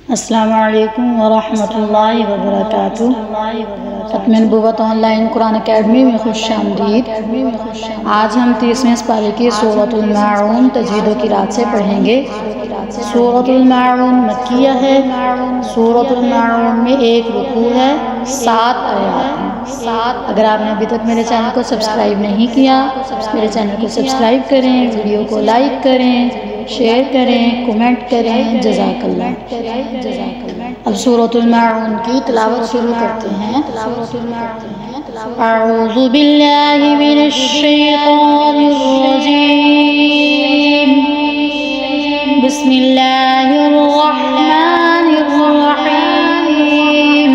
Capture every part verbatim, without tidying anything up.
السلام علیکم ورحمۃ اللہ وبرکاتہ۔ ختم نبوت آن لائن قرآن اکیڈمی میں خوش آمدید۔ آج ہم تیسویں پارے کی سورۃ الماعون تجوید و قرات سے پڑھیں گے۔ سورۃ الماعون مکیہ ہے۔ سورۃ الماعون میں ایک رکوع ہے، سات آیات ہیں۔ اگر آپ نے ابھی تک میرے چینل کو سبسکرائب نہیں کیا، میرے چینل کو سبسکرائب کریں، ویڈیو کو لائک کریں، شیئر کریں، کومنٹ کریں، جزاک اللہ۔ اب سورۃ الماعون کی تلاوت شروع کرتے ہیں۔ اعوذ باللہ من الشیطان الرجیم، بسم اللہ الرحمن الرحیم۔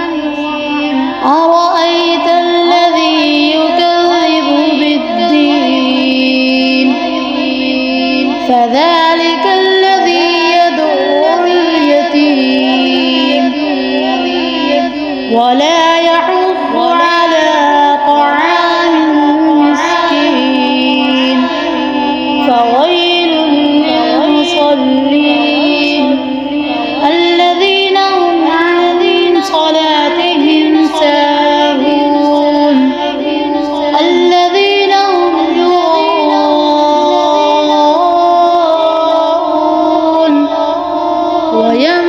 أرأيت الذي يكذب بالدين فذلك الذي يدعو اليتيم ولا يحض على طعام المسكين فويل للمصلين الذين هم عن صلاتهم ساهون الذين هم يراءون ويمنعون